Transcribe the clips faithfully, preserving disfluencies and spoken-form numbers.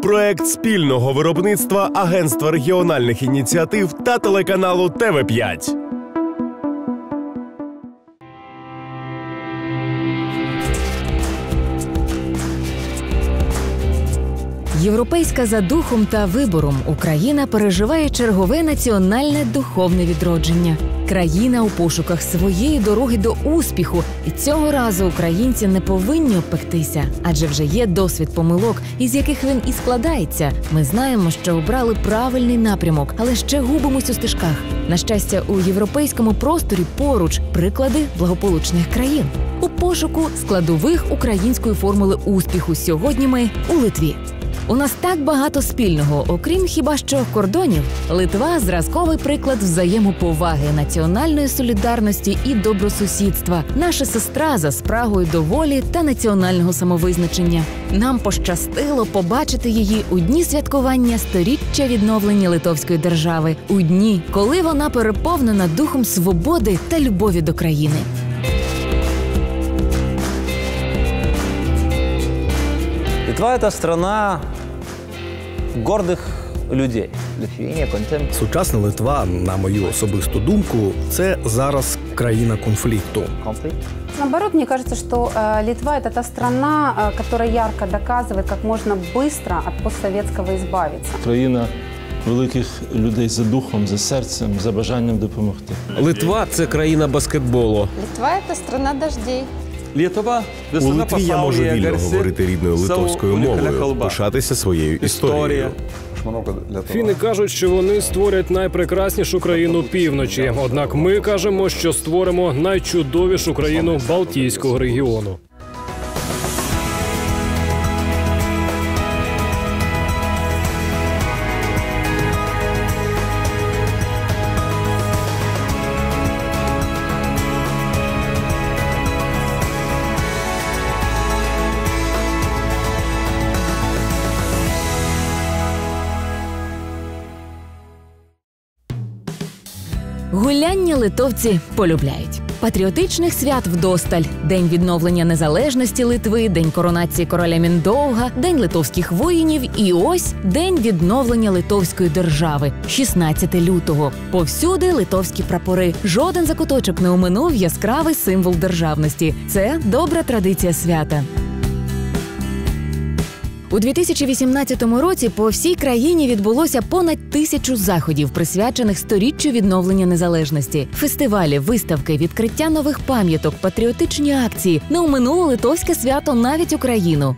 Проект спільного виробництва Агентства регіональних ініціатив та телеканалу Т В п'ять. Європейська за духом та вибором, Україна переживає чергове національне духовне відродження. Країна у пошуках своєї дороги до успіху. І цього разу українці не повинні обпектися, адже вже є досвід помилок, із яких він і складається. Ми знаємо, що обрали правильний напрямок, але ще губимось у стежках. На щастя, у європейському просторі поруч приклади благополучних країн. У пошуку складових української формули успіху сьогодні ми у Литві. У нас так багато спільного, окрім хіба що кордонів. Литва – зразковий приклад взаємоповаги, національної солідарності і добросусідства. Наша сестра за спрагою до волі та національного самовизначення. Нам пощастило побачити її у дні святкування сторіччя відновлення Литовської держави. У дні, коли вона переповнена духом свободи та любові до країни. Литва – это страна гордих людей. Сучасна Литва, на мою особисту думку, це зараз країна конфлікту. Наоборот, мне кажется, что э, Литва – это та страна, э, которая ярко доказывает, как можно быстро от постсоветского избавиться. Країна великих людей за духом, за серцем, за бажанням допомогти. Литва – це країна баскетболу. Литва – это страна дождей. У Литві я можу вільно говорити рідною литовською мовою, пишатися своєю історією. Фіни кажуть, що вони створять найпрекраснішу країну півночі. Однак ми кажемо, що створимо найчудовішу країну Балтійського регіону. Гуляння литовці полюбляють. Патріотичних свят вдосталь. День відновлення незалежності Литви, День коронації короля Міндовга, День литовських воїнів і ось День відновлення Литовської держави – шістнадцяте лютого. Повсюди литовські прапори. Жоден закуточок не оминув яскравий символ державності. Це добра традиція свята. У дві тисячі вісімнадцятому році по всій країні відбулося понад тисячу заходів, присвячених сторіччю відновлення незалежності. Фестивалі, виставки, відкриття нових пам'яток, патріотичні акції. Не оминуло литовське свято навіть Україну.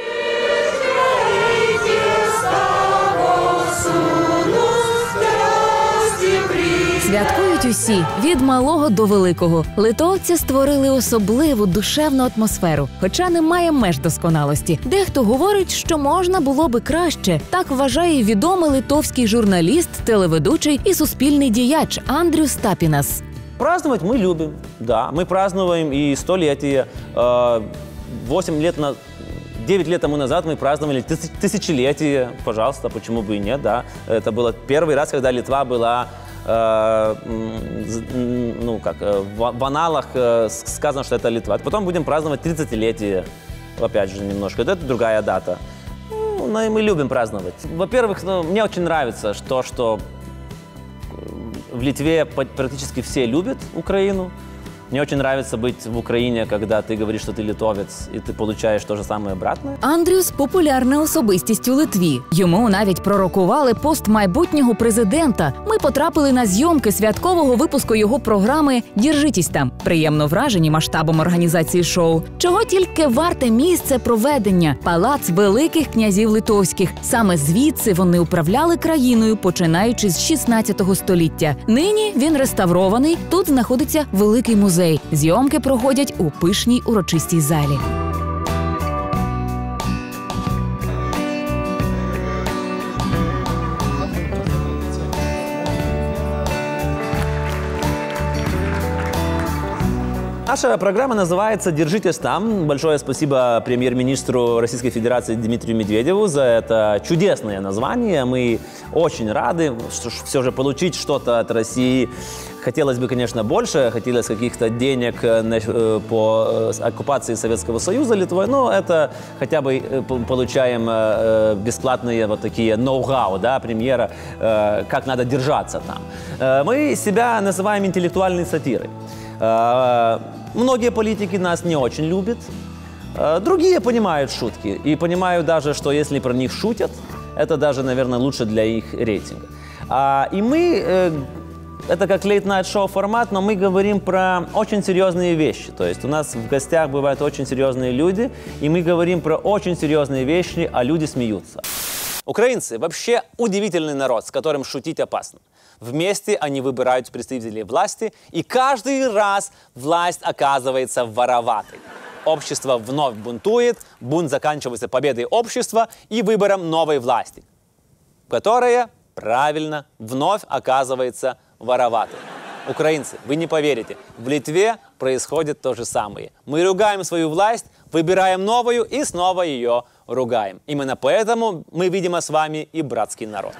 Святкують усі, від малого до великого. Литовці створили особливу душевну атмосферу, хоча немає меж досконалості. Дехто говорить, що можна було би краще. Так вважає відомий литовський журналіст, телеведучий і суспільний діяч Андріус Тапінас. Праздновать мы любим, да. Мы празднуем и столетие. Восемь лет на... Девять лет тому назад мы праздновали тысячелетие. Пожалуйста, почему бы и нет, да. Это было первый раз, когда Литва была... ну как, в аналах сказано, что это Литва. Потом будем праздновать тридцатилетие, опять же, немножко. Это другая дата. Ну, мы любим праздновать. Во-первых, ну, мне очень нравится то, что в Литве практически все любят Украину. Мне очень нравится быть в Украине, когда ты говоришь, что ты литовец, и ты получаешь то же самое обратно. Андріус – популярна особистість у Литві. Йому навіть пророкували пост майбутнього президента. Ми потрапили на зйомки святкового випуску його програми «Діржитесь там». Приємно вражені масштабом організації шоу. Чого тільки варте місце проведення – палац великих князів литовських. Саме звідси вони управляли країною, починаючи з шістнадцятого століття. Нині він реставрований, тут знаходиться великий музей. Зйомки проходять у пишній урочистій залі. Наша программа называется «Держитесь там». Большое спасибо премьер-министру Российской Федерации Дмитрию Медведеву за это чудесное название. Мы очень рады все же получить что-то от России. Хотелось бы, конечно, больше, хотелось каких-то денег по оккупации Советского Союза Литвой, но это хотя бы получаем бесплатные вот такие ноу-хау, да, премьера, как надо держаться там. Мы себя называем интеллектуальной сатирой. Многие политики нас не очень любят, другие понимают шутки и понимают даже, что если про них шутят, это даже, наверное, лучше для их рейтинга. И мы... Это как лейт-найт-шоу формат, но мы говорим про очень серьезные вещи. То есть у нас в гостях бывают очень серьезные люди, и мы говорим про очень серьезные вещи, а люди смеются. Украинцы вообще удивительный народ, с которым шутить опасно. Вместе они выбирают представителей власти, и каждый раз власть оказывается вороватой. Общество вновь бунтует, бунт заканчивается победой общества и выбором новой власти, которая, правильно, вновь оказывается вороватой. Украинцы, вы не поверите, в Литве происходит то же самое. Мы ругаем свою власть, выбираем новую и снова ее ругаем. Именно поэтому мы, видимо, с вами и братский народ.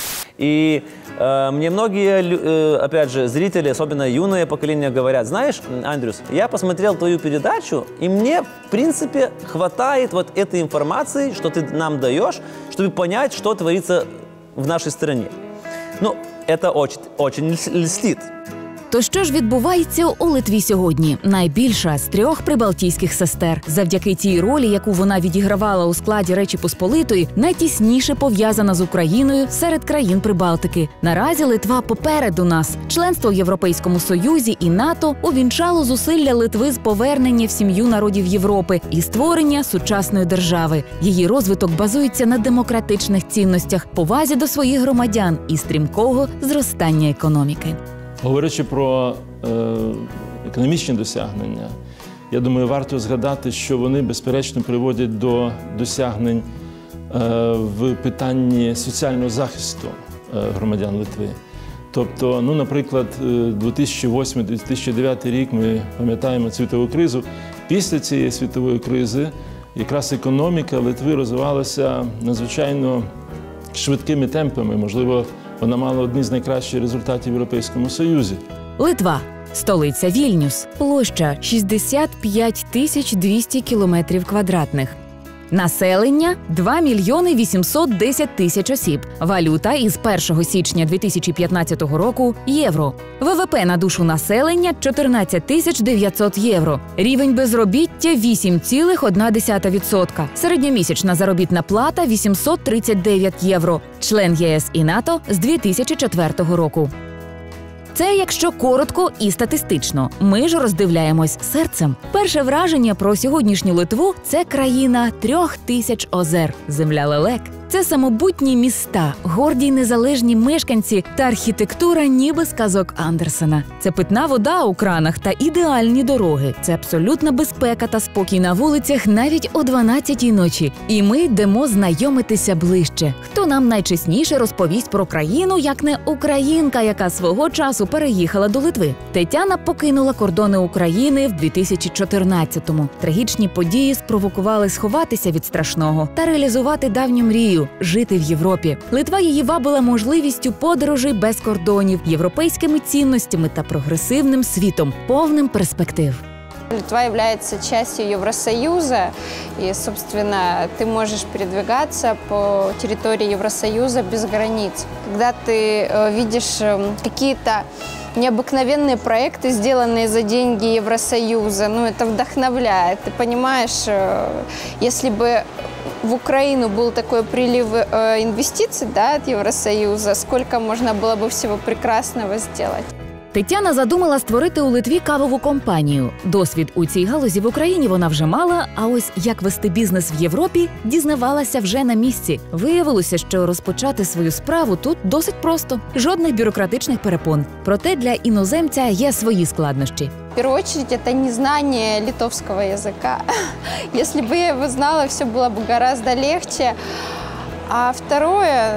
И э, мне многие, э, опять же, зрители, особенно юное поколение, говорят: знаешь, Андрюс, я посмотрел твою передачу, и мне, в принципе, хватает вот этой информации, что ты нам даешь, чтобы понять, что творится в нашей стране. Ну, це очень, очень льстить. То що ж відбувається у Литві сьогодні? Найбільша з трьох прибалтійських сестер. Завдяки тій ролі, яку вона відігравала у складі Речі Посполитої, найтісніше пов'язана з Україною серед країн Прибалтики. Наразі Литва попереду нас. Членство в Європейському Союзі і НАТО увінчало зусилля Литви з повернення в сім'ю народів Європи і створення сучасної держави. Її розвиток базується на демократичних цінностях, повазі до своїх громадян і стрімкого зростання економіки. Говорячи про е, економічні досягнення, я думаю, варто згадати, що вони, безперечно, приводять до досягнень е, в питанні соціального захисту е, громадян Литви. Тобто, ну, наприклад, дві тисячі восьмий - дві тисячі дев'ятий рік, ми пам'ятаємо світову кризу. Після цієї світової кризи якраз економіка Литви розвивалася надзвичайно швидкими темпами, можливо, вона мала одні з найкращих результатів в Європейському Союзі. Литва. Столиця Вільнюс. Площа шістдесят п'ять тисяч двісті кілометрів квадратних. Населення – два мільйони вісімсот десять тисяч осіб. Валюта із першого січня дві тисячі п'ятнадцятого року – євро. ВВП на душу населення – чотирнадцять тисяч дев'ятсот євро. Рівень безробіття – вісім цілих одна десята відсотка. Середньомісячна заробітна плата – вісімсот тридцять дев'ять євро. Член ЄС і НАТО з дві тисячі четвертого року. Це якщо коротко і статистично. Ми ж роздивляємось серцем. Перше враження про сьогоднішню Литву – це країна трьох тисяч озер, земля лелек. Це самобутні міста, горді й незалежні мешканці та архітектура ніби з казок Андерсена. Це питна вода у кранах та ідеальні дороги. Це абсолютна безпека та спокій на вулицях навіть о дванадцятій ночі. І ми йдемо знайомитися ближче. Хто нам найчесніше розповість про країну, як не українка, яка свого часу переїхала до Литви? Тетяна покинула кордони України в дві тисячі чотирнадцятому. Трагічні події спровокували сховатися від страшного та реалізувати давню мрію – жити в Європі. Литва її вабила можливістю подорожей без кордонів, європейськими цінностями та прогресивним світом, повним перспектив. Литва является частью Евросоюза, и, собственно, ты можешь передвигаться по территории Евросоюза без границ. Когда ты э, видишь э, какие-то необыкновенные проекты, сделанные за деньги Евросоюза, ну, это вдохновляет. Ты понимаешь, э, если бы в Украину был такой прилив э, инвестиций, да, от Евросоюза, сколько можно было бы всего прекрасного сделать. Тетяна задумала створити у Литві кавову компанію. Досвід у цій галузі в Україні вона вже мала, а ось як вести бізнес в Європі, дізнавалася вже на місці. Виявилося, що розпочати свою справу тут досить просто. Жодних бюрократичних перепон. Проте для іноземця є свої складнощі. В первую очередь, это незнание литовского языка. Если бы я его знала, все было бы гораздо легче. А второе,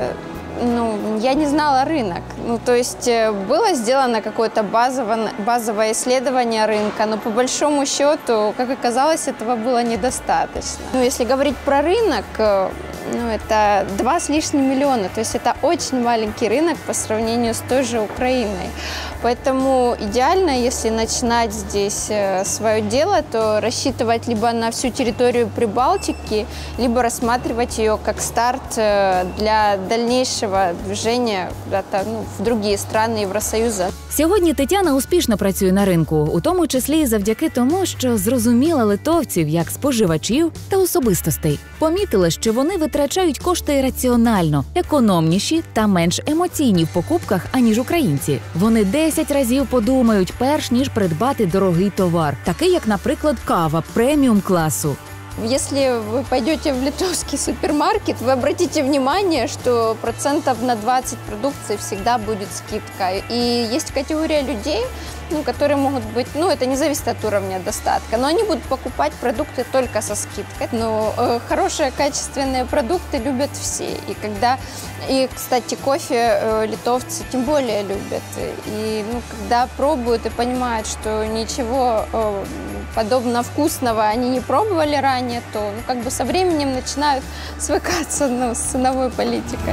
ну, я не знала рынок. Ну, то есть было сделано какое-то базовое, базовое исследование рынка, но по большому счету, как оказалось, этого было недостаточно. Ну, если говорить про рынок, ну, это два с лишним миллиона, то есть это очень маленький рынок по сравнению с той же Украиной. Поэтому идеально, если начинать здесь свое дело, то рассчитывать либо на всю территорию Прибалтики, либо рассматривать ее как старт для дальнейшего движения куда-то, ну, в другие страны Євросоюзу. Сьогодні Тетяна успішно працює на ринку, у тому числі завдяки тому, що зрозуміла литовців як споживачів та особистостей. Помітила, що вони витрачають кошти раціонально, економніші та менш емоційні в покупках, аніж українці. Вони десять разів подумають, перш ніж придбати дорогий товар, такий як, наприклад, кава преміум-класу. Если вы пойдете в литовский супермаркет, вы обратите внимание, что процентов на двадцать продукции всегда будет скидка. И есть категория людей, ну, которые могут быть, ну, это не зависит от уровня достатка, но они будут покупать продукты только со скидкой. Но э, хорошие, качественные продукты любят все. И когда, и, кстати, кофе э, литовцы тем более любят. И, ну, когда пробуют и понимают, что ничего э, подобно вкусного они не пробовали ранее, то, ну, как бы со временем начинают свыкаться, ну, с ценовой политикой.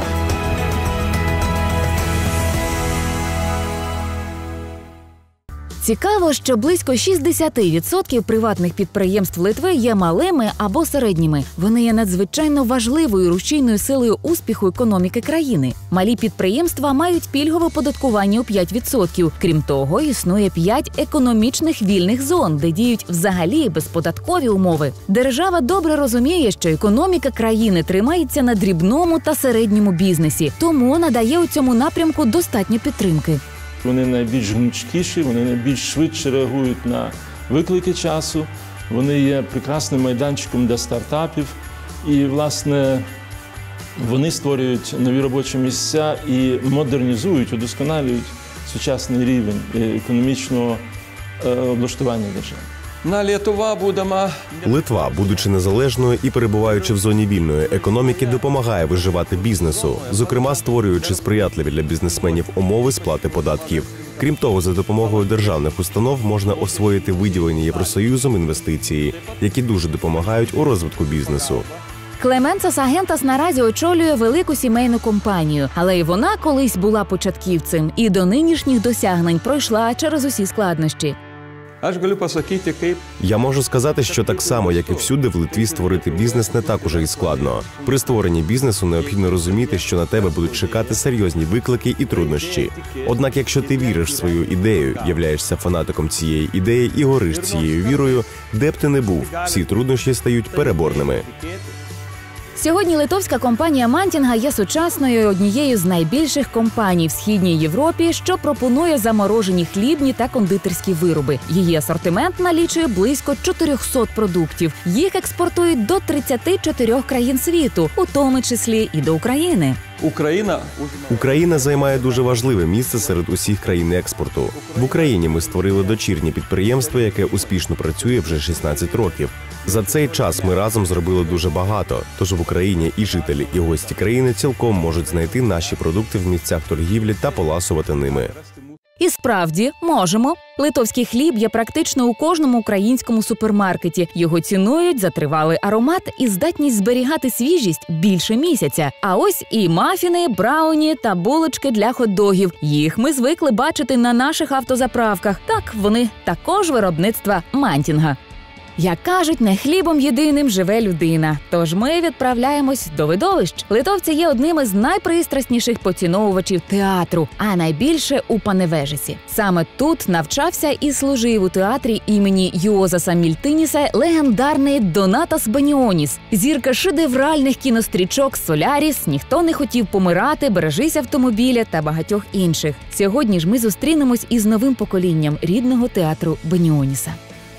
Цікаво, що близько шістдесят відсотків приватних підприємств Литви є малими або середніми. Вони є надзвичайно важливою рушійною силою успіху економіки країни. Малі підприємства мають пільгове оподаткування у п'ять відсотків. Крім того, існує п'ять економічних вільних зон, де діють взагалі безподаткові умови. Держава добре розуміє, що економіка країни тримається на дрібному та середньому бізнесі, тому надає у цьому напрямку достатньо підтримки. Вони найбільш гнучкіші, вони найбільш швидше реагують на виклики часу, вони є прекрасним майданчиком для стартапів і, власне, вони створюють нові робочі місця і модернізують, удосконалюють сучасний рівень економічного облаштування держави. Литва, будучи незалежною і перебуваючи в зоні вільної економіки, допомагає виживати бізнесу, зокрема створюючи сприятливі для бізнесменів умови сплати податків. Крім того, за допомогою державних установ можна освоїти виділені Євросоюзом інвестиції, які дуже допомагають у розвитку бізнесу. Клеменцос Агентас наразі очолює велику сімейну компанію, але й вона колись була початківцем і до нинішніх досягнень пройшла через усі складнощі. Я можу сказати, що так само, як і всюди, в Литві створити бізнес не так уже і складно. При створенні бізнесу необхідно розуміти, що на тебе будуть чекати серйозні виклики і труднощі. Однак, якщо ти віриш в свою ідею, являєшся фанатиком цієї ідеї і гориш цією вірою, де б ти не був, всі труднощі стають переборними. Сьогодні литовська компанія Мантінга є сучасною і однією з найбільших компаній в Східній Європі, що пропонує заморожені хлібні та кондитерські вироби. Її асортимент налічує близько чотириста продуктів. Їх експортують до тридцяти чотирьох країн світу, у тому числі і до України. Україна Україна займає дуже важливе місце серед усіх країн експорту. В Україні ми створили дочірнє підприємство, яке успішно працює вже шістнадцять років. За цей час ми разом зробили дуже багато, тож в Україні і жителі, і гості країни цілком можуть знайти наші продукти в місцях торгівлі та поласувати ними. І справді, можемо. Литовський хліб є практично у кожному українському супермаркеті. Його цінують за тривалий аромат і здатність зберігати свіжість більше місяця. А ось і мафіни, брауні та булочки для хот-догів. Їх ми звикли бачити на наших автозаправках. Так, вони також виробництва Мантінга. Як кажуть, не хлібом єдиним живе людина. Тож ми відправляємось до видовищ. Литовці є одним із найпристрасніших поціновувачів театру, а найбільше у Паневежесі. Саме тут навчався і служив у театрі імені Юозаса Мільтиніса легендарний Донатас Баніоніс. Зірка шедевральних кінострічок «Соляріс», «Ніхто не хотів помирати», «Бережись автомобіля» та багатьох інших. Сьогодні ж ми зустрінемось із новим поколінням рідного театру Баніоніса.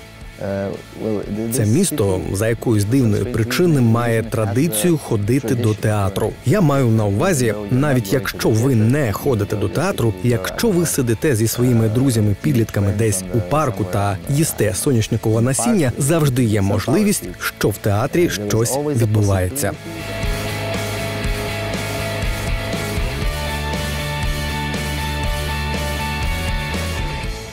Це місто за якоюсь дивної причини має традицію ходити до театру. Я маю на увазі, навіть якщо ви не ходите до театру, якщо ви сидите зі своїми друзями-підлітками десь у парку та їсте соняшникове насіння, завжди є можливість, що в театрі щось відбувається.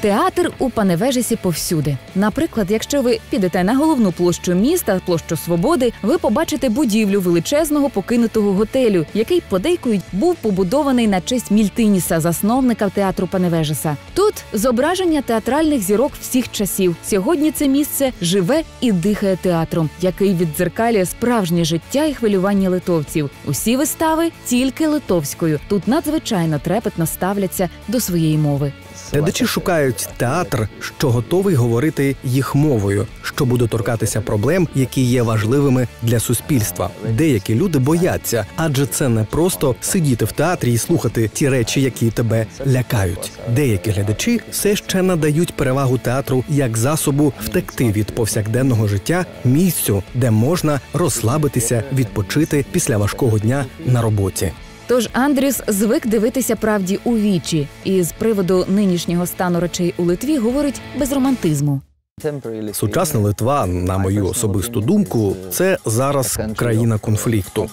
Театр у Паневежесі повсюди. Наприклад, якщо ви підете на головну площу міста, площу Свободи, ви побачите будівлю величезного покинутого готелю, який, подейкують, був побудований на честь Мільтиніса, засновника театру Паневежеса. Тут зображення театральних зірок всіх часів. Сьогодні це місце живе і дихає театром, який віддзеркалює справжнє життя і хвилювання литовців. Усі вистави тільки литовською. Тут надзвичайно трепетно ставляться до своєї мови. Глядачі шукають театр, що готовий говорити їх мовою, що буде торкатися проблем, які є важливими для суспільства. Деякі люди бояться, адже це не просто сидіти в театрі і слухати ті речі, які тебе лякають. Деякі глядачі все ще надають перевагу театру як засобу втекти від повсякденного життя, місцю, де можна розслабитися, відпочити після важкого дня на роботі. Тож Андріус звик дивитися правді у вічі і з приводу нинішнього стану речей у Литві говорить без романтизму. Сучасна Литва, на мою особисту думку, це зараз країна конфлікту.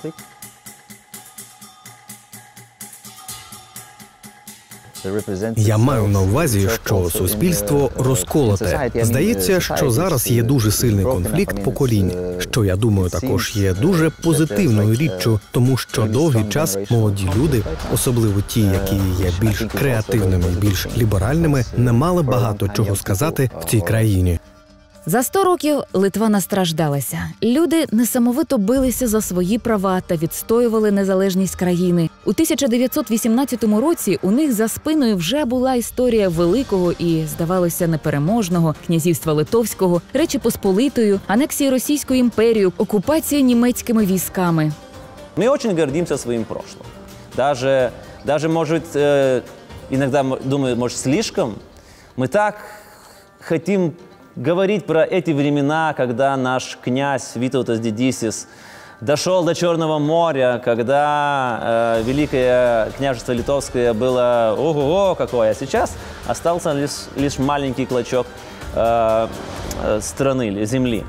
Я маю на увазі, що суспільство розколоте. Здається, що зараз є дуже сильний конфлікт поколінь, що, я думаю, також є дуже позитивною річчю, тому що довгий час молоді люди, особливо ті, які є більш креативними і більш ліберальними, не мали багато чого сказати в цій країні. За сто років Литва настраждалася. Люди несамовито билися за свої права та відстоювали незалежність країни. У тисяча дев'ятсот вісімнадцятому році у них за спиною вже була історія великого і, здавалося, непереможного князівства Литовського, Речі Посполитою, анексії Російською імперією, окупації німецькими військами. Мы очень гордимся своим прошлым. Даже, даже может, э, иногда, думаю, может, слишком. Мы так хотим говорить про эти времена, когда наш князь Витаутас Дидисис дошел до Черного моря, когда э, Великое княжество Литовское было ого-го какое, а сейчас остался лишь, лишь маленький клочок э, э, страны, земли.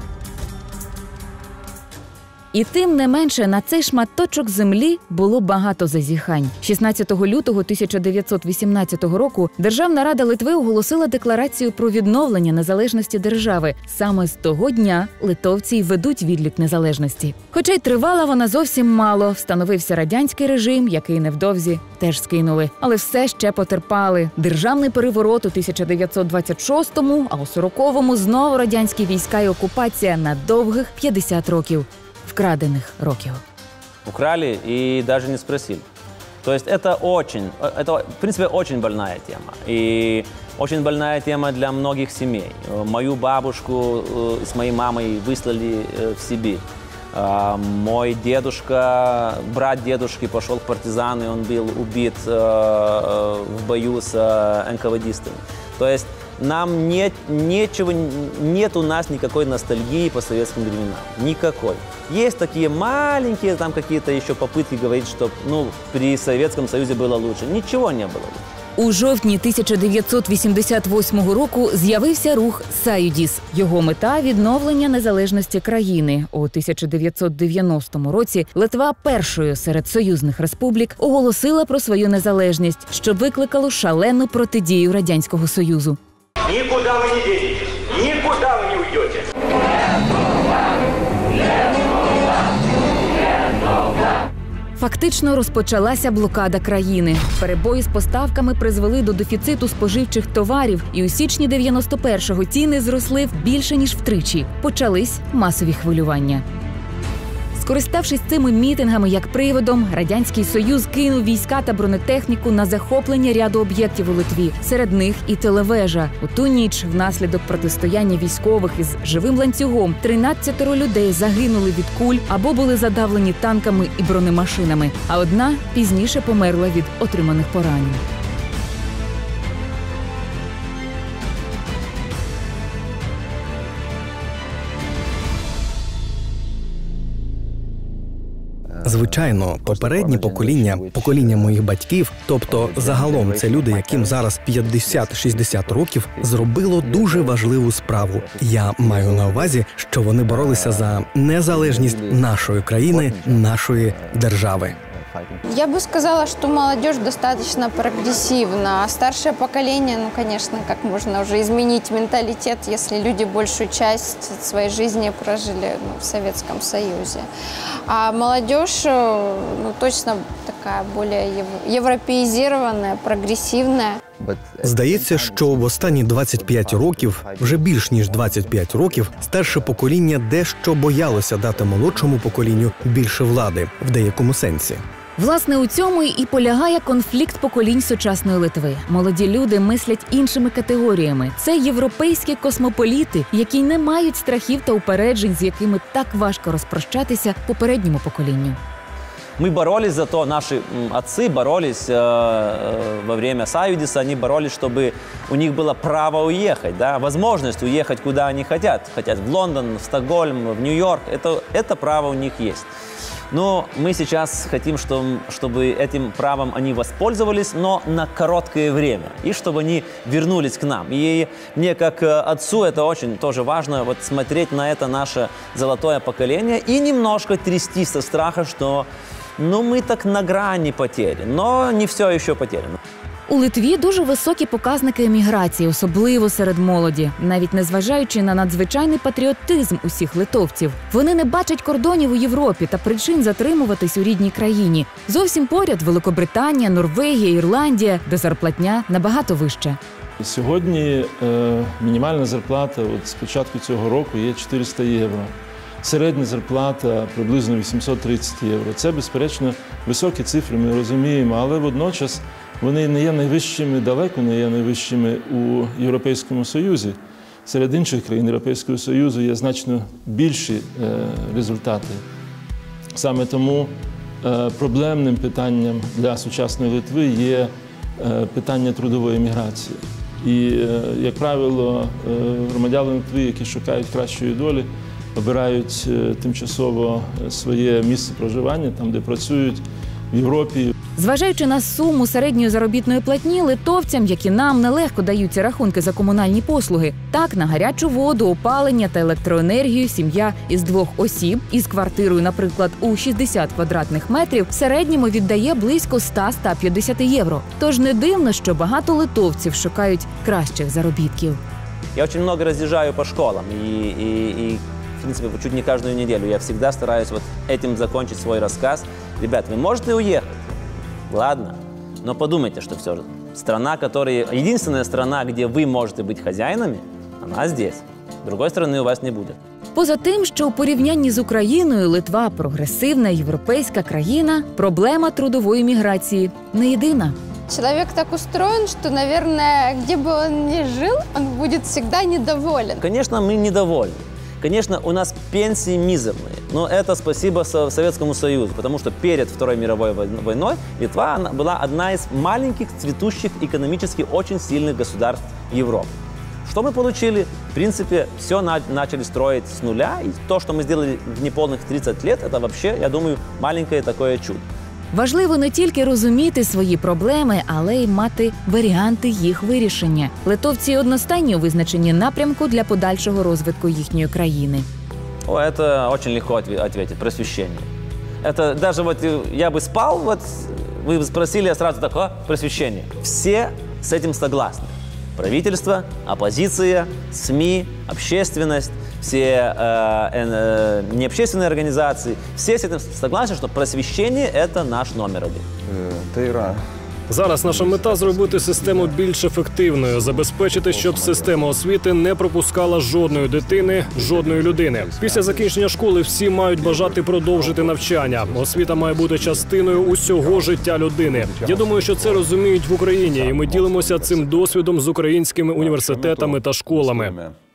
І тим не менше на цей шматочок землі було багато зазіхань. шістнадцятого лютого тисяча дев'ятсот вісімнадцятого року Державна рада Литви оголосила декларацію про відновлення незалежності держави. Саме з того дня литовці й ведуть відлік незалежності. Хоча й тривала вона зовсім мало, встановився радянський режим, який невдовзі теж скинули. Але все ще потерпали. Державний переворот у тисяча дев'ятсот двадцять шостому, а у сороковому знову радянські війська і окупація на довгих п'ятдесят років. Вкраденных років. Украли и даже не спросили. То есть это очень, это, в принципе, очень больная тема. И очень больная тема для многих семей. Мою бабушку с моей мамой выслали в Сибирь. Мой дедушка, брат дедушки пошел в партизаны, он был убит в бою с энкавадистами. То есть нам нет, нечего, нет у нас никакой ностальгии по советским временам. Никакой. Есть такие маленькие там какие-то еще попытки говорить, что ну, при Советском Союзе было лучше. Ничего не было лучше. У жовтні тисяча дев'ятсот вісімдесят восьмого року з'явився рух «Саюдіс». Його мета – відновлення незалежності країни. У тисяча дев'ятсот дев'яностому році Литва першою серед союзних республік оголосила про свою незалежність, що викликало шалену протидію Радянського Союзу. Нікуди ви не дінетесь, нікуди ви не уйдете. Фактично розпочалася блокада країни. Перебої з поставками призвели до дефіциту споживчих товарів, і у січні дев'яносто першого ціни зросли більше ніж втричі. Почались масові хвилювання. Скориставшись цими мітингами як приводом, Радянський Союз кинув війська та бронетехніку на захоплення ряду об'єктів у Литві. Серед них і телевежа. У ту ніч внаслідок протистояння військових із живим ланцюгом тринадцятеро людей загинули від куль або були задавлені танками і бронемашинами, а одна пізніше померла від отриманих поранень. Звичайно, попередні покоління, покоління моїх батьків, тобто загалом це люди, яким зараз п'ятдесят-шістдесят років, зробило дуже важливу справу. Я маю на увазі, що вони боролися за незалежність нашої країни, нашої держави. Я бы сказала, что молодежь достаточно прогрессивна, а старшее поколение, ну, конечно, как можно уже изменить менталитет, если люди большую часть своей жизни прожили ну, в Советском Союзе. А молодежь, ну, точно такая более европеизированная, прогрессивная. Здається, що в останні двадцять п'ять років, вже більш ніж двадцять п'ять років, старше покоління дещо боялося дати молодшому поколінню більше влади в деякому сенсі. Власне, у цьому і полягає конфлікт поколінь сучасної Литви. Молоді люди мислять іншими категоріями. Це європейські космополіти, які не мають страхів та упереджень, з якими так важко розпрощатися попередньому поколінню. Мы боролись за то, наши отцы боролись э, э, во время Союза, они боролись, чтобы у них было право уехать, да, возможность уехать, куда они хотят. Хотят в Лондон, в Стокгольм, в Нью-Йорк, это, это право у них есть. Но мы сейчас хотим, чтобы этим правом они воспользовались, но на короткое время, и чтобы они вернулись к нам. И мне, как отцу, это очень тоже важно, вот смотреть на это наше золотое поколение и немножко трясти со страха, что ну, мы так на грани потери, но не все еще потеряно. У Литві дуже високі показники еміграції, особливо серед молоді, навіть незважаючи на надзвичайний патріотизм усіх литовців. Вони не бачать кордонів у Європі та причин затримуватись у рідній країні. Зовсім поряд Великобританія, Норвегія, Ірландія, де зарплатня набагато вища. Сьогодні е, мінімальна зарплата от, з початку цього року є чотириста євро. Середня зарплата приблизно вісімсот тридцять євро. Це, безперечно, високі цифри, ми розуміємо, але водночас вони не є найвищими, далеко не є найвищими у Європейському Союзі. Серед інших країн Європейського Союзу є значно більші е, результати. Саме тому е, проблемним питанням для сучасної Литви є е, питання трудової міграції. І, е, як правило, е, громадяни Литви, які шукають кращої долі, обирають е, тимчасово своє місце проживання, там, де працюють, в Європі. Зважаючи на суму середньої заробітної платні, литовцям, як і нам, нелегко даються рахунки за комунальні послуги. Так, на гарячу воду, опалення та електроенергію сім'я із двох осіб із квартирою, наприклад, у шістдесят квадратних метрів, в середньому віддає близько сто - сто п'ятдесят євро. Тож не дивно, що багато литовців шукають кращих заробітків. Я очень много разъезжаю по школам, и, и, и в принципе, чуть не каждую неделю. Я всегда стараюсь вот этим закончить свой рассказ. Ребят, вы можете уехать? Ладно, но подумайте, что все же страна, которая... Единственная страна, где вы можете быть хозяинами, она здесь. Другой страны у вас не будет. Поза тим, що у порівнянні з Україною Литва – прогресивна європейська країна, проблема трудової міграції не єдина. Человек так устроен, что, наверное, где бы он ни жил, он будет всегда недоволен. Конечно, мы недовольны. Конечно, у нас пенсии мизерные, но это спасибо Советскому Союзу, потому что перед Второй мировой войной Литва была одна из маленьких, цветущих, экономически очень сильных государств Европы. Что мы получили? В принципе, все начали строить с нуля, и то, что мы сделали в неполных тридцать лет, это вообще, я думаю, маленькое такое чудо. Важливо не тільки розуміти свої проблеми, але й мати варіанти їх вирішення. Литовці одностайні у визначенні напрямку для подальшого розвитку їхньої країни. О, это очень легко ответить. Просвещение. Это даже вот я бы спал, вот вы спросили, я сразу так, о, просвещение. Все с этим согласны. Правительство, оппозиция, СМИ, общественность, все э, э, необщественные организации, все с этим согласны, что просвещение – это наш номер один. Тейра. Зараз наша мета – зробити систему більш ефективною, забезпечити, щоб система освіти не пропускала жодної дитини, жодної людини. Після закінчення школи всі мають бажати продовжити навчання. Освіта має бути частиною усього життя людини. Я думаю, що це розуміють в Україні, і ми ділимося цим досвідом з українськими університетами та школами.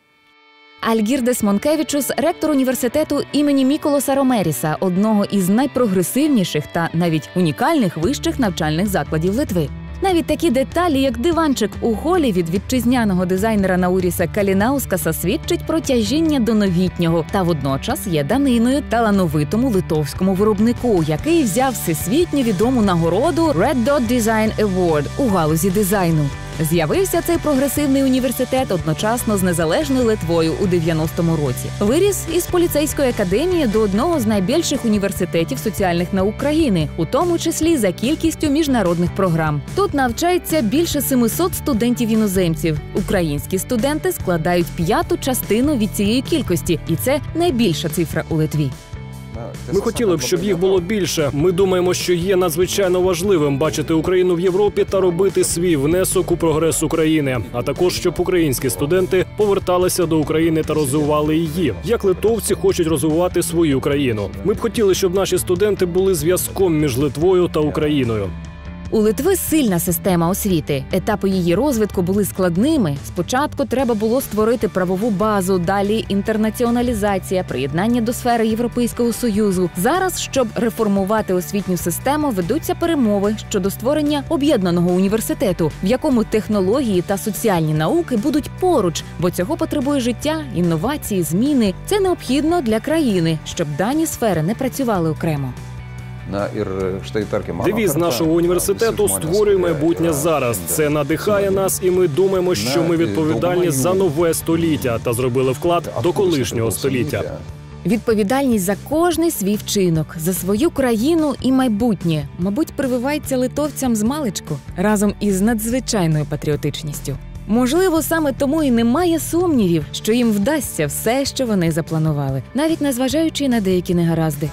Альгірдес Монкевічус – ректор університету імені Міколоса Ромеріса, одного із найпрогресивніших та навіть унікальних вищих навчальних закладів Литви. Навіть такі деталі, як диванчик у холі від вітчизняного дизайнера Науріса Калінаускаса, свідчить про тяжіння до новітнього та водночас є даниною талановитому литовському виробнику, який взяв всесвітньо відому нагороду Red Dot Design Award у галузі дизайну. З'явився цей прогресивний університет одночасно з незалежною Литвою у дев'яностому році. Виріс із поліцейської академії до одного з найбільших університетів соціальних наук країни, у тому числі за кількістю міжнародних програм. Тут навчається більше семисот студентів-іноземців. Українські студенти складають п'яту частину від цієї кількості, і це найбільша цифра у Литві. Ми хотіли б, щоб їх було більше. Ми думаємо, що є надзвичайно важливим бачити Україну в Європі та робити свій внесок у прогрес України, а також щоб українські студенти поверталися до України та розвивали її, як литовці хочуть розвивати свою країну. Ми б хотіли, щоб наші студенти були зв'язком між Литвою та Україною. У Литви сильна система освіти. Етапи її розвитку були складними. Спочатку треба було створити правову базу, далі інтернаціоналізація, приєднання до сфери Європейського Союзу. Зараз, щоб реформувати освітню систему, ведуться перемови щодо створення об'єднаного університету, в якому технології та соціальні науки будуть поруч, бо цього потребує життя, інновації, зміни. Це необхідно для країни, щоб дані сфери не працювали окремо. Девіз нашого університету «Створюй майбутнє зараз». Це надихає нас, і ми думаємо, що ми відповідальні за нове століття та зробили вклад до колишнього століття. Відповідальність за кожний свій вчинок, за свою країну і майбутнє, мабуть, прививається литовцям змалечку разом із надзвичайною патріотичністю. Можливо, саме тому і немає сумнівів, що їм вдасться все, що вони запланували, навіть незважаючи на деякі негаразди.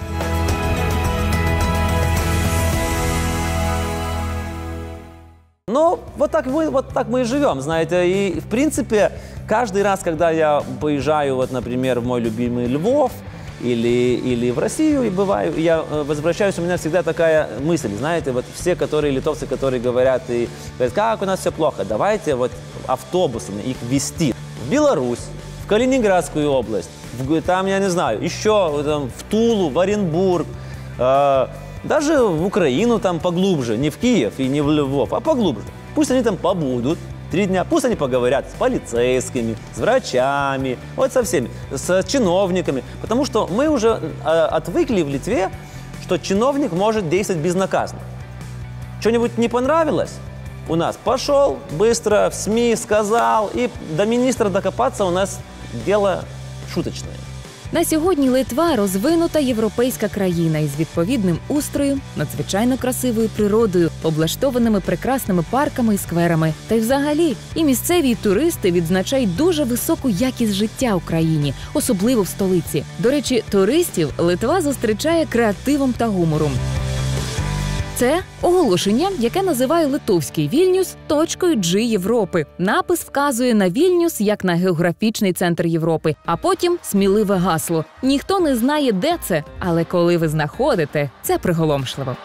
Ну, вот так, мы, вот так мы и живем, знаете. И, в принципе, каждый раз, когда я поезжаю, вот, например, в мой любимый Львов или, или в Россию, и бываю, я возвращаюсь, у меня всегда такая мысль, знаете, вот все, которые литовцы, которые говорят, и говорят, как у нас все плохо, давайте вот автобусами их везти в Беларусь, в Калининградскую область, в, там, я не знаю, еще там, в Тулу, в Оренбург, э, даже в Украину там поглубже, не в Киев и не в Львов, а поглубже. Пусть они там побудут три дня, пусть они поговорят с полицейскими, с врачами, вот со всеми, с чиновниками. Потому что мы уже э, отвыкли в Литве, что чиновник может действовать безнаказанно. Что-нибудь не понравилось у нас, пошел быстро в СМИ, сказал, и до министра докопаться у нас дело шуточное. На сьогодні Литва – розвинута європейська країна із відповідним устроєм, надзвичайно красивою природою, облаштованими прекрасними парками і скверами. Та й взагалі, і місцеві, і туристи відзначають дуже високу якість життя у країні, особливо в столиці. До речі, туристів Литва зустрічає креативом та гумором. Це оголошення, яке називає литовський Вільнюс точкою G Європи. Напис вказує на Вільнюс як на географічний центр Європи, а потім сміливе гасло. Ніхто не знає, де це, але коли ви знаходите, це приголомшливо.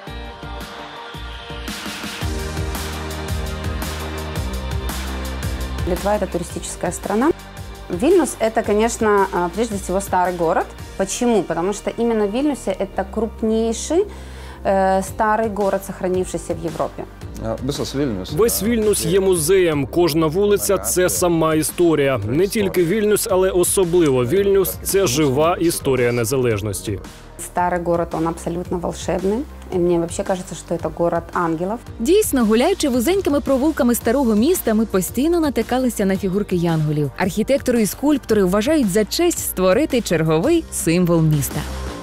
Литва – это туристическая страна. Вильнюс – это, конечно, прежде всего старый город. Почему? Потому что именно в Вильнюсе это крупнейший старий город, сохранившийся в Європі. Весь Вільнюс є музеєм. Кожна вулиця – це сама історія. Не тільки Вільнюс, але особливо Вільнюс – це жива історія незалежності. Старий город, він абсолютно волшебний. І мені взагалі кажеться, що це город ангелів. Дійсно, гуляючи вузенькими провулками старого міста, ми постійно натикалися на фігурки янголів. Архітектори і скульптори вважають за честь створити черговий символ міста.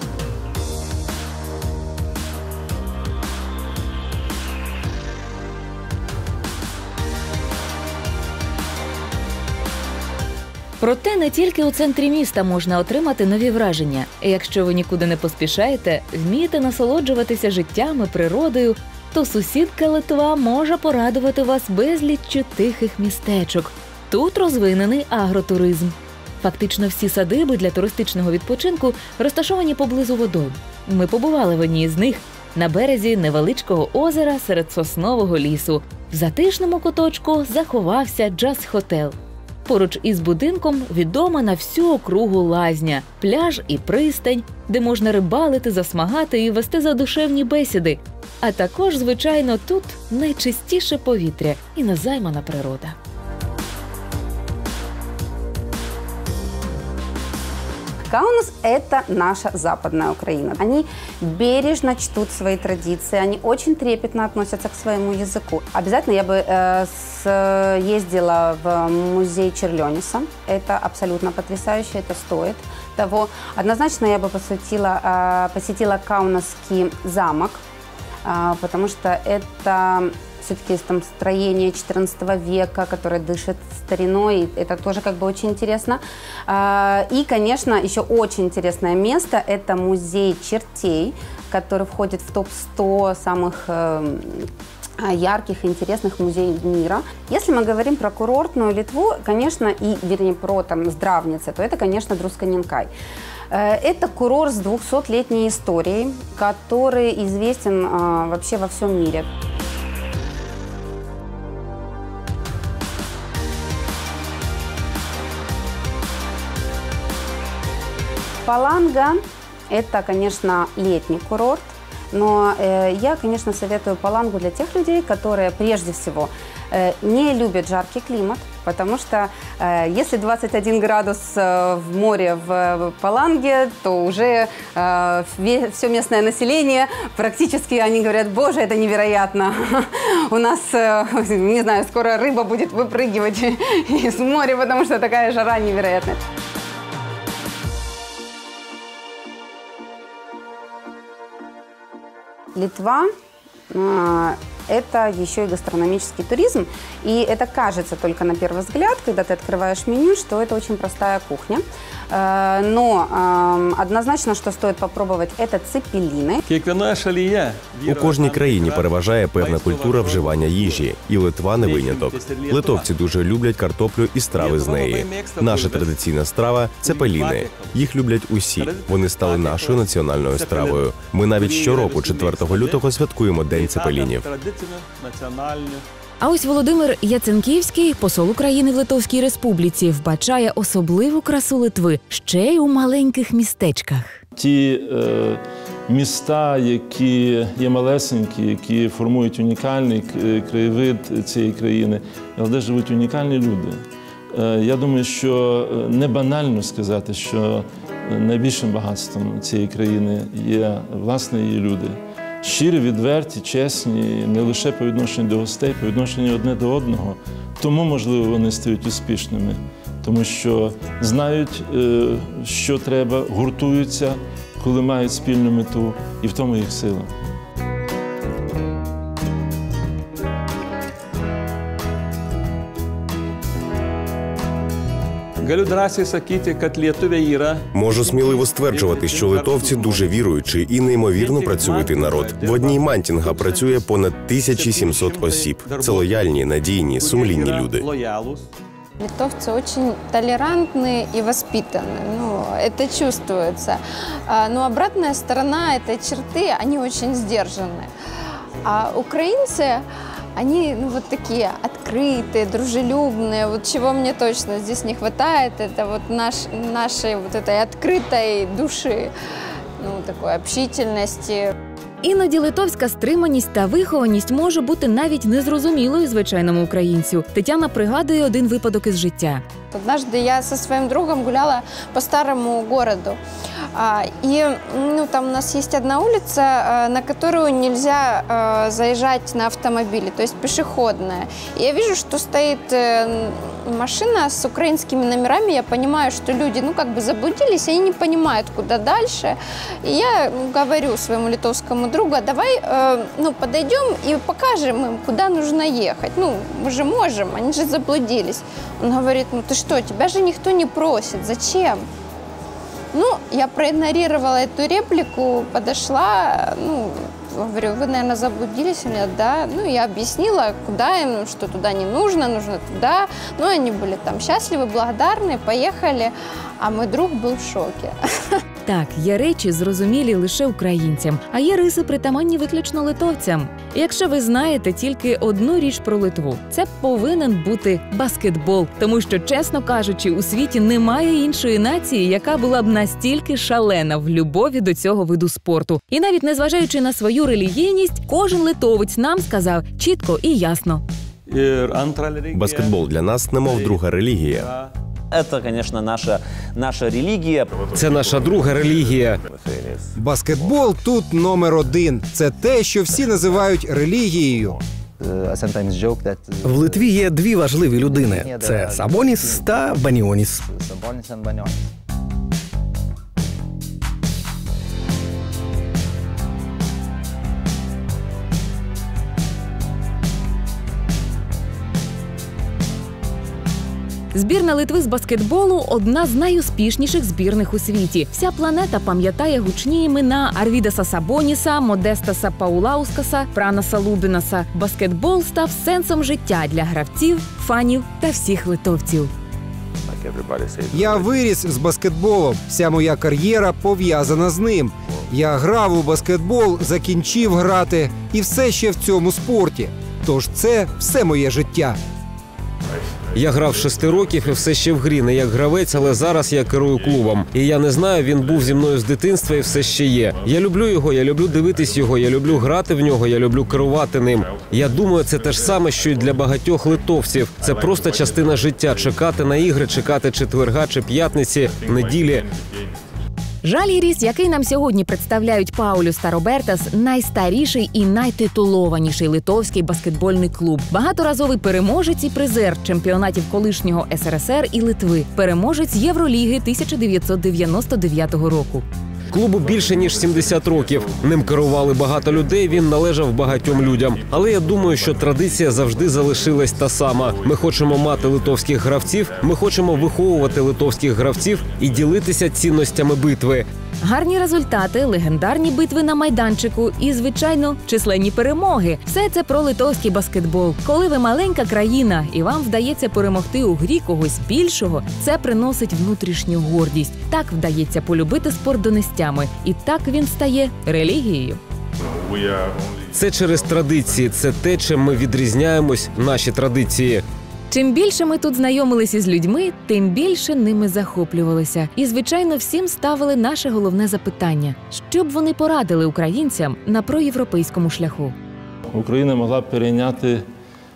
Проте не тільки у центрі міста можна отримати нові враження. Якщо ви нікуди не поспішаєте, вмієте насолоджуватися життям і природою, то сусідка Литва може порадувати вас безліччю тихих містечок. Тут розвинений агротуризм. Фактично всі садиби для туристичного відпочинку розташовані поблизу водою. Ми побували в одній з них на березі невеличкого озера серед соснового лісу. В затишному куточку заховався джаз-хотел. Поруч із будинком відома на всю округу лазня, пляж і пристань, де можна рибалити, засмагати і вести задушевні бесіди. А також, звичайно, тут найчистіше повітря і незаймана природа. Каунас – это наша западная Украина. Они бережно чтут свои традиции, они очень трепетно относятся к своему языку. Обязательно я бы э, съездила в музей Черлёниса. Это абсолютно потрясающе, это стоит того. Однозначно я бы посетила, э, посетила Каунасский замок, э, потому что это все-таки там строение четырнадцатого века, которое дышит стариной, и это тоже как бы очень интересно. И, конечно, еще очень интересное место – это музей чертей, который входит в топ сто самых ярких и интересных музеев мира. Если мы говорим про курортную Литву, конечно, и, вернее, про там Здравницы, то это, конечно, Друсканинкай. Это курорт с двухсотлетней историей, который известен вообще во всем мире. Паланга – это, конечно, летний курорт, но э, я, конечно, советую Палангу для тех людей, которые, прежде всего, э, не любят жаркий климат, потому что э, если двадцать один градус э, в море в Паланге, то уже э, все местное население, практически они говорят: боже, это невероятно, у нас, э, не знаю, скоро рыба будет выпрыгивать из моря, потому что такая жара невероятная. Литва э, – это еще и гастрономический туризм. И это кажется только на первый взгляд, когда ты открываешь меню, что это очень простая кухня. Э, но э, однозначно, что стоит попробовать, это цепеліни. У кожній країні переважає певна культура вживання їжі, і Литва не виняток. Литовці дуже люблять картоплю і страви з неї. Наша традиційна страва – цепеліни. Їх люблять усі. Вони стали нашою національною стравою. Ми навіть щороку, четвертого лютого, святкуємо День цепелінів. А ось Володимир Яценківський, посол України в Литовській Республіці, вбачає особливу красу Литви ще й у маленьких містечках. Ті е, міста, які є малесенькі, які формують унікальний краєвид цієї країни, але де живуть унікальні люди. Е, я думаю, що не банально сказати, що найбільшим багатством цієї країни є, власне, її люди. Щирі, відверті, чесні, не лише по відношенню до гостей, по відношенню одне до одного. Тому, можливо, вони стають успішними. Тому що знають, що треба, гуртуються, коли мають спільну мету, і в тому їх сила. Можу сміливо стверджувати, що литовці дуже віруючий і неймовірно працьовитий народ. В одній Мантінга працює понад тисяча сімсот осіб. Це лояльні, надійні, сумлінні люди. Литовцы очень толерантны и воспитаны, ну, это чувствуется. Но обратная сторона этой черты, они очень сдержаны. А украинцы, они, ну, вот такие открытые, дружелюбные. Вот чего мне точно здесь не хватает, это вот наш, нашей вот этой открытой души, ну, такой общительности. Іноді литовська стриманість та вихованість може бути навіть незрозумілою звичайному українцю. Тетяна пригадує один випадок із життя. Однажды я со своим другом гуляла по старому городу. И ну, там у нас есть одна улица, на которую нельзя заезжать на автомобиле, то есть пешеходная. И я вижу, что стоит машина с украинскими номерами. Я понимаю, что люди ну, как бы заблудились, они не понимают, куда дальше. И я говорю своему литовскому другу: давай ну, подойдем и покажем им, куда нужно ехать. Ну, мы же можем, они же заблудились. Он говорит: ну ты что, тебя же никто не просит, зачем? Ну, я проигнорировала эту реплику, подошла, ну, говорю: вы, наверное, заблудились или нет, да? Ну, я объяснила, куда им, что туда не нужно, нужно туда. Ну, они были там счастливы, благодарны, поехали, а мой друг был в шоке. Так, є речі, зрозумілі лише українцям, а є риси, притаманні виключно литовцям. І якщо ви знаєте тільки одну річ про Литву, це повинен бути баскетбол. Тому що, чесно кажучи, у світі немає іншої нації, яка була б настільки шалена в любові до цього виду спорту. І навіть незважаючи на свою релігійність, кожен литовець нам сказав чітко і ясно. Баскетбол для нас немов друга релігія. это, конечно, наша, наша религия. Це наша друга релігія. Баскетбол тут номер один. Це те, що всі називають релігією. В Литві є дві важливі людини: це Сабоніс та Баніоніс. Збірна Литви з баскетболу – одна з найуспішніших збірних у світі. Вся планета пам'ятає гучні імена Арвідаса Сабоніса, Модестаса Паулаускаса, Пранаса Лубінаса. Баскетбол став сенсом життя для гравців, фанів та всіх литовців. Я виріс з баскетболом. Вся моя кар'єра пов'язана з ним. Я грав у баскетбол, закінчив грати і все ще в цьому спорті. Тож це все моє життя. Я грав шести років і все ще в грі, не як гравець, але зараз я керую клубом. І я не знаю, він був зі мною з дитинства і все ще є. Я люблю його, я люблю дивитись його, я люблю грати в нього, я люблю керувати ним. Я думаю, це те ж саме, що й для багатьох литовців. Це просто частина життя – чекати на ігри, чекати четверга чи п'ятниці, неділі. Жальгіріс, який нам сьогодні представляють Паулюс та Робертас, найстаріший і найтитулованіший литовський баскетбольний клуб. Багаторазовий переможець і призер чемпіонатів колишнього ес ер ес ер і Литви. Переможець Євроліги тисяча дев'ятсот дев'яносто дев'ятого року. Клубу більше ніж сімдесят років. Ним керували багато людей, він належав багатьом людям. Але я думаю, що традиція завжди залишилась та сама. Ми хочемо мати литовських гравців, ми хочемо виховувати литовських гравців і ділитися цінностями битви. Гарні результати, легендарні битви на майданчику і, звичайно, численні перемоги. Все це про литовський баскетбол. Коли ви маленька країна і вам вдається перемогти у грі когось більшого, це приносить внутрішню гордість. Так вдається полюбити спорт донестями. І так він стає релігією. Це через традиції, це те, чим ми відрізняємось, наші традиції. Чим більше ми тут знайомилися з людьми, тим більше ними захоплювалися. І, звичайно, всім ставили наше головне запитання – що б вони порадили українцям на проєвропейському шляху? Україна могла б перейняти е,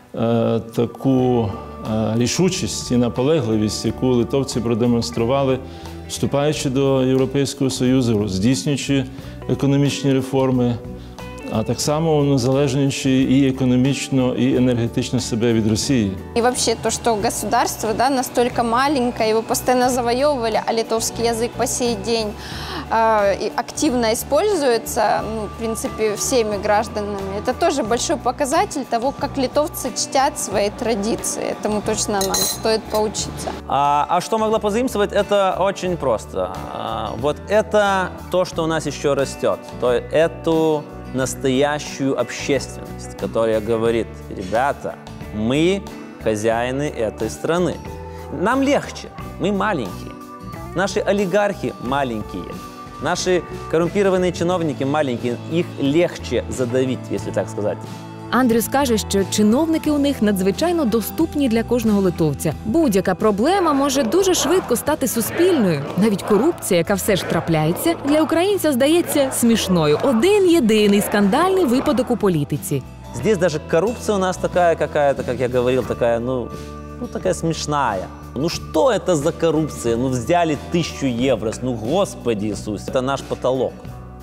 таку е, рішучість і наполегливість, яку литовці продемонстрували, вступаючи до Європейського Союзу, здійснюючи економічні реформи, а так само унезалежнюючи і економічно, і енергетично себе від Росії. И вообще то, что государство, да, настолько маленькое, его постоянно завоевывали, а литовский язык по сей день э, активно используется, ну, в принципе, всеми гражданами. Это тоже большой показатель того, как литовцы чтят свои традиции. Этому точно нам стоит поучиться. А, а что могла позаимствовать? Это очень просто. А, вот это то, что у нас еще растет. То есть эту настоящую общественность, которая говорит: ребята, мы хозяины этой страны. Нам легче, мы маленькие. Наши олигархи маленькие. Наши коррумпированные чиновники маленькие. Их легче задавить, если так сказать. Андрюс каже, що чиновники у них надзвичайно доступні для кожного литовця. Будь-яка проблема може дуже швидко стати суспільною. Навіть корупція, яка все ж трапляється, для українця здається смішною. Один єдиний скандальний випадок у політиці. Здесь даже коррупция у нас такая какая-то, как я говорил, такая, ну, ну такая смешная. Ну что это за коррупция? Ну взяли тысячу евро, ну Господи Иисус. Это наш потолок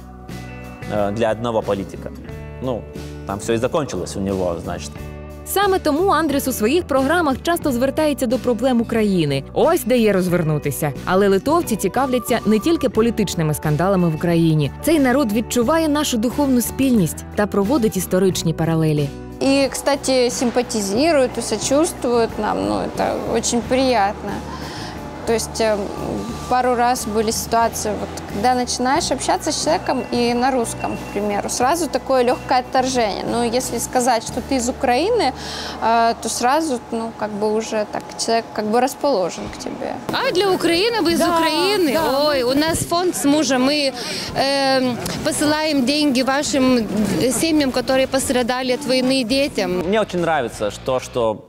э, для одного политика. Ну, там все і закончилось у нього, значить. Саме тому Андрюс у своїх програмах часто звертається до проблем України. Ось де є розвернутися. Але литовці цікавляться не тільки політичними скандалами в Україні. Цей народ відчуває нашу духовну спільність та проводить історичні паралелі. И, кстати, симпатизируют и сочувствуют нам, ну, это очень приятно. То есть пару раз были ситуации, вот, когда начинаешь общаться с человеком и на русском, к примеру, сразу такое легкое отторжение. Но если сказать, что ты из Украины, то сразу, ну, как бы уже так, человек как бы расположен к тебе. А для Украины вы из Да, Украины? да. Ой, у нас фонд с мужем, мы э, посылаем деньги вашим семьям, которые пострадали от войны, детям. Мне очень нравится то, что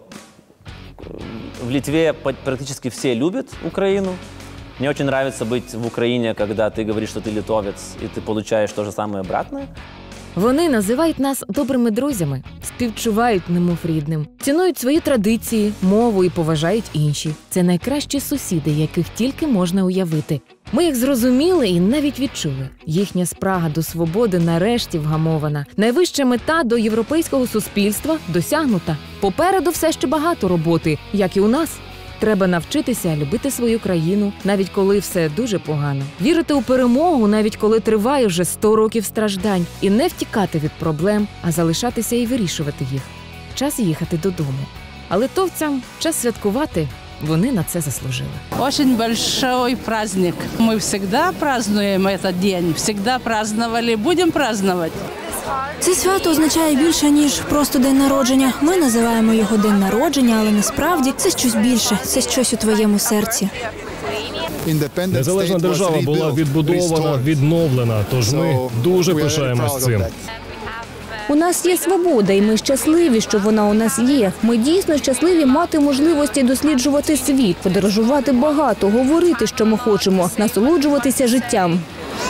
в Литве практически все любят Украину. Мне очень нравится быть в Украине, когда ты говоришь, что ты литовец, и ты получаешь то же самое обратное. Вони називають нас добрими друзями, співчувають немов рідним, цінують свої традиції, мову і поважають інші. Це найкращі сусіди, яких тільки можна уявити. Ми їх зрозуміли і навіть відчули. Їхня спрага до свободи нарешті вгамована. Найвища мета до європейського суспільства досягнута. Попереду все ще багато роботи, як і у нас. Треба навчитися любити свою країну, навіть коли все дуже погано. Вірити у перемогу, навіть коли триває вже сто років страждань. І не втікати від проблем, а залишатися і вирішувати їх. Час їхати додому. А литовцям час святкувати. Вони на це заслужили. Очень большой праздник. Мы всегда празднуем этот день, всегда праздновали, будем праздновать. Це свято означає більше, ніж просто день народження. Ми називаємо його день народження, але насправді це щось більше, це щось у твоєму серці. Незалежна держава була відбудована, відновлена, тож ми дуже пишаємось цим. У нас є свобода, і ми щасливі, що вона у нас є. Ми дійсно щасливі мати можливості досліджувати світ, подорожувати багато, говорити, що ми хочемо, насолоджуватися життям.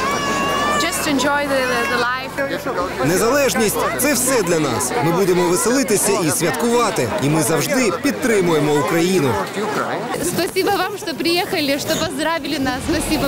Незалежність – це все для нас. Ми будемо веселитися і святкувати. І ми завжди підтримуємо Україну. Спасибо вам, що приїхали, що поздравили нас. Спасибо.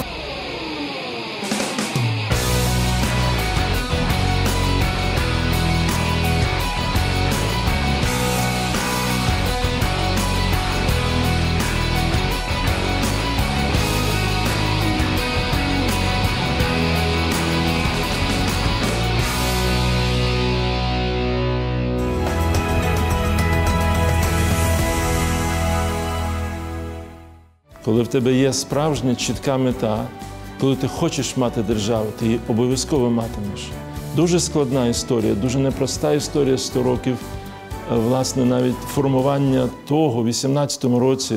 Коли в тебе є справжня чітка мета, коли ти хочеш мати державу, ти її обов'язково матимеш. Дуже складна історія, дуже непроста історія сто років, власне, навіть формування того, в вісімнадцятому році,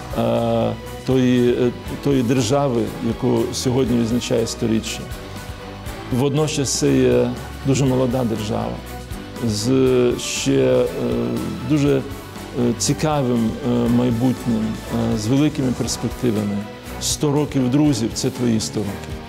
тої, тої держави, яку сьогодні відзначає сторіччя. Водночас це є дуже молода держава, з ще дуже цікавим майбутнім, з великими перспективами. сто років друзів – це твої сто років.